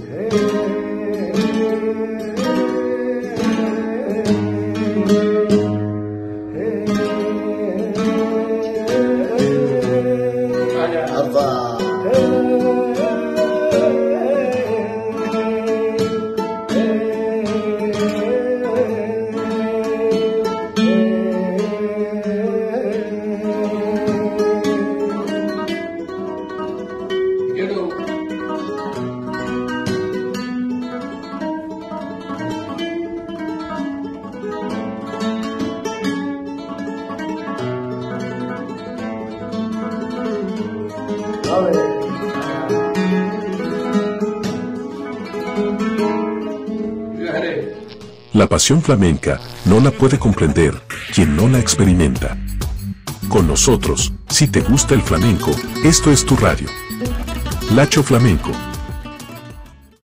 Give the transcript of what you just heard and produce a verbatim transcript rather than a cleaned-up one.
La pasión flamenca no la puede comprender quien no la experimenta. Con nosotros, si te gusta el flamenco, esto es tu radio. Lacho Flamenco.